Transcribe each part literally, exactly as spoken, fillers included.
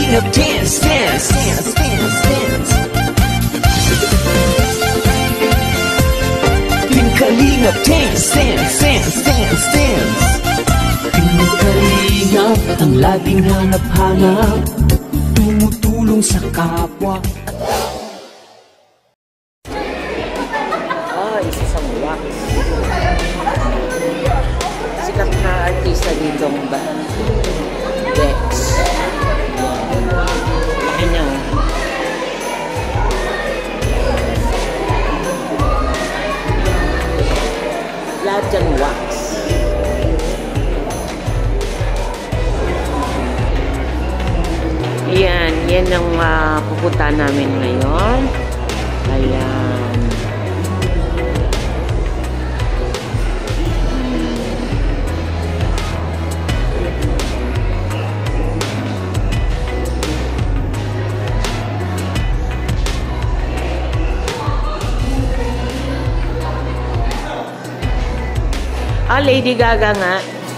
Kalingap dance, dance, dance, dance, dance. Team Kalingap dance, dance, dance, dance, dance. Team Kalingap, ang laging hanap-hanap, tumutulong sa kapwa. Ah, isa sa wax. Sikat na artista dito ba? Dex. Laki niya. Lahat dyan wax. Ayan, yan ang uh, pupunta namin ngayon. Ayan. Ah, Lady Gaga nga.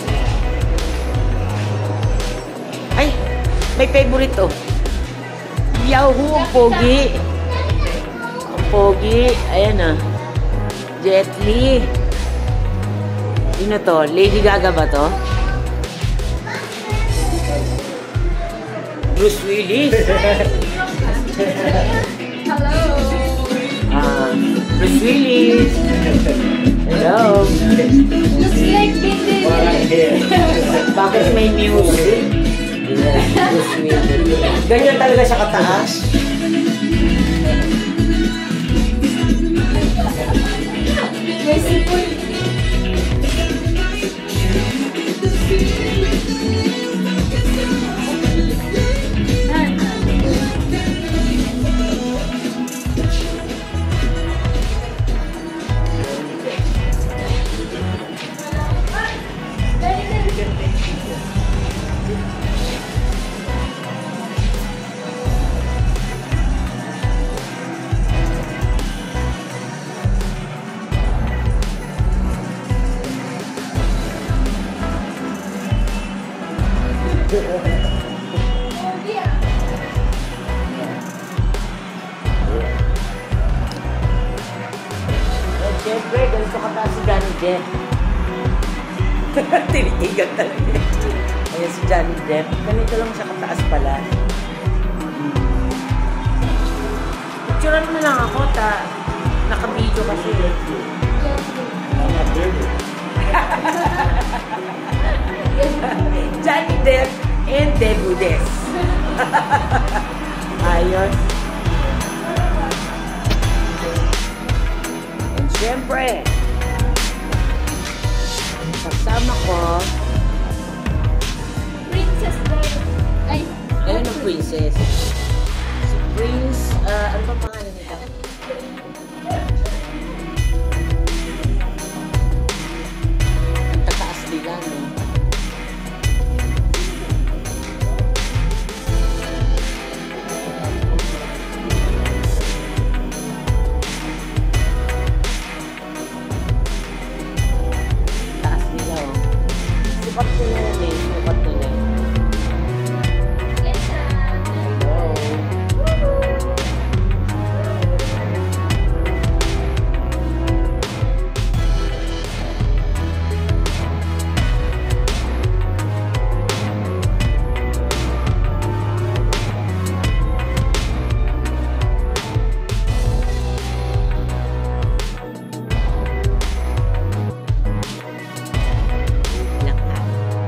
Ay, may favorite oh. Yahoo, ang pogi. Ang pogi. Ayan ah. Jet Li. Sino to? Lady Gaga ba to? Bruce Willis. Hello. Ah, Bruce Willis. Hello. Looks like this. Bakit may music? Ganyan talaga siya kataas. May sipon. Siyempre, ganito kataas si Johnny Depp. Tinitigan talaga. Ayan si Johnny Depp. Ganito lang siya kataas pala. Picturean mo lang ako, ta. Naka-video kasi. Johnny Depp and Debudes. Ayun. And syempre, kasama ko, Princess Bride. Ay. ayun ang princess. Si Prince, uh, ano ba pangalan nito? Ang tataas nila, no? Taas nila, oh. Sipat nila yun eh. Sipat nila yun. Hello. Lahat.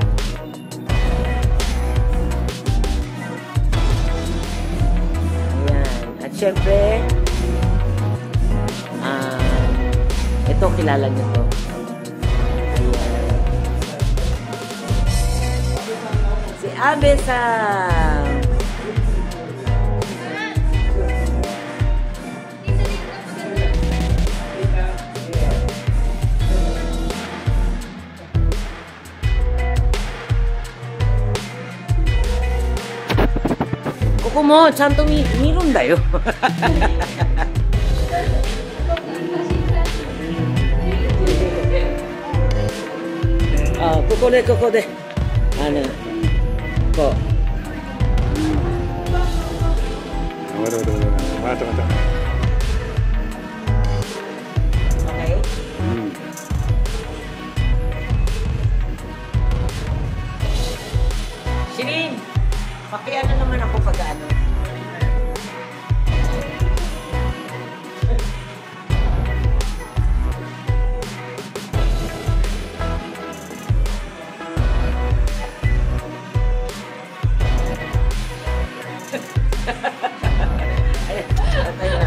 Ayan. At syempre, um, ito, kilala niyo to. Ayan. Si Abe sa...ここもちゃんと見、見るんだよ。あ、ここでここであのこう Waduh, waduh, waduh. Mata, mata. Okay? Hmm. Shirin! Pakiano naman ako pag ano. Ayan, patay na.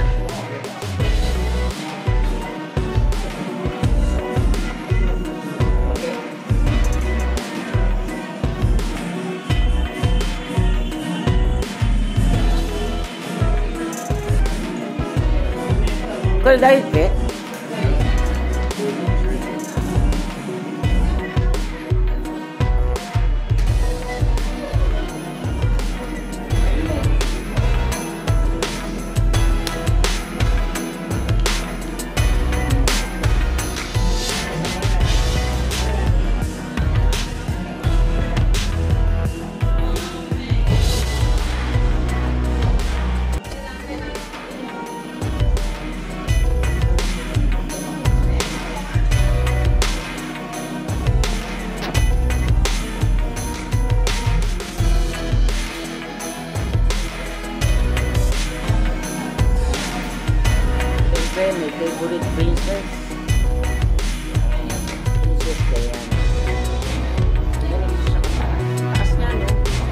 Okay. Kaya dahil ke? Siyempre, may favorite princess. Princess Diana. Ganun siya kapara. Taas nga, no?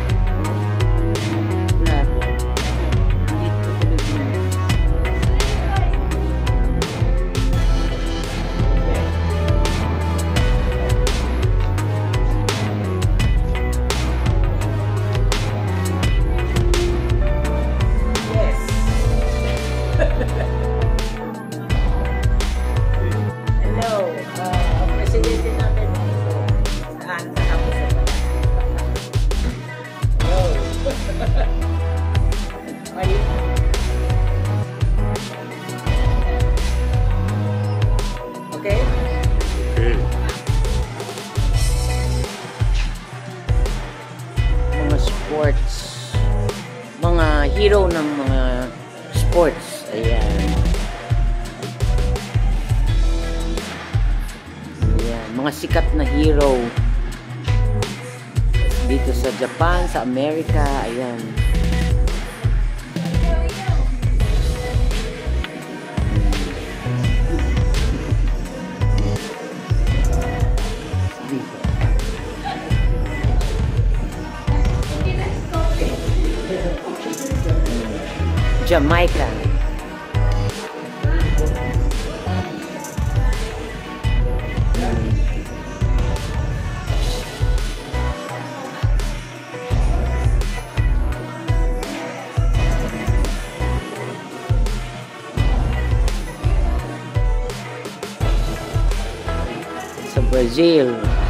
Grabe. Dito, tulog mo. Yes. Hello, uh, ang presidente natin dito. Saan? Saan ako sa pala? Hello. Ay. Okay? Okay. Mga sports. Mga hero ng mga sports. Ayan. Ayan. Mga sikat na hero. Dito sa Japan, sa Amerika. Ayan. Dito. Jamaica. Sa Brazil.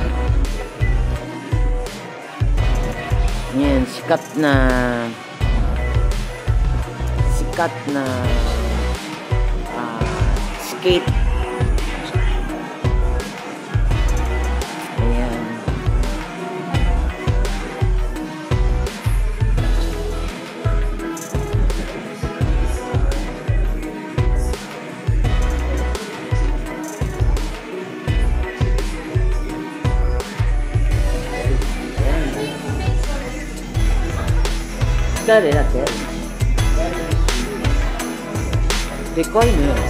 Yan, sikat na sikat na uh, skate. Ayan. Dali natin. Decoy mo yun.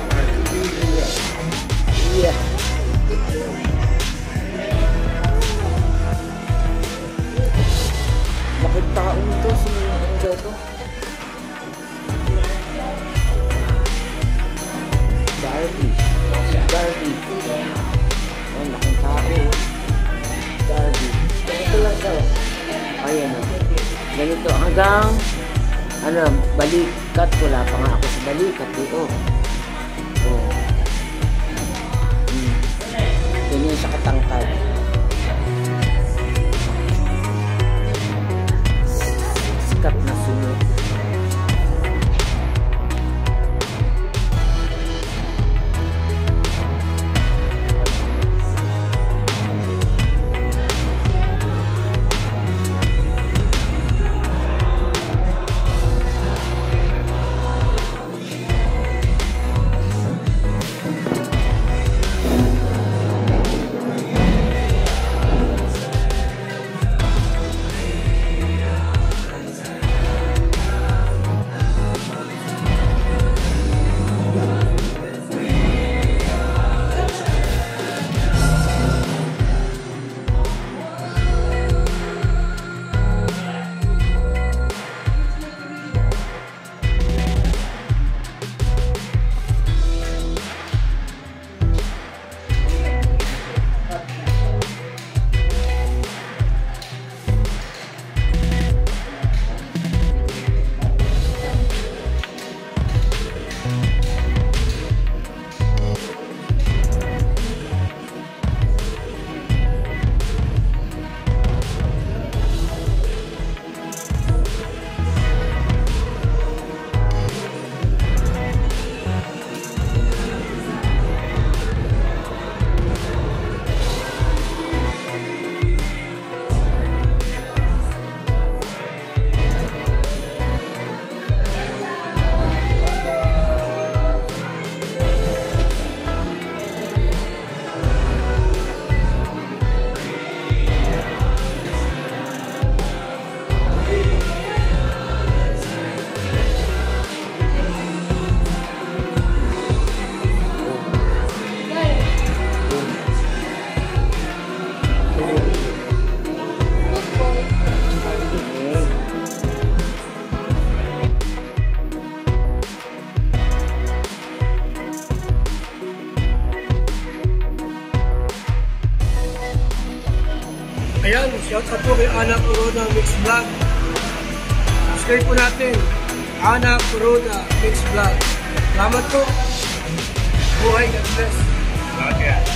Yeah. Bakit taon to si Angel to? Darby. Darby. Oh, laking tao. Darby. Ito lang daw. Ayan o. Ganito hanggang ano, balikat. Wala pa nga ako sa balikat dito. Oh. Hmm. Ganyan sa katangkad. Sikat na sunod. Ayan, shout out po kay Ana Corona Mix Vlog. Subscribe po natin. Ana Corona Mix Vlog. Salamat po. Buhay, God bless. Okay.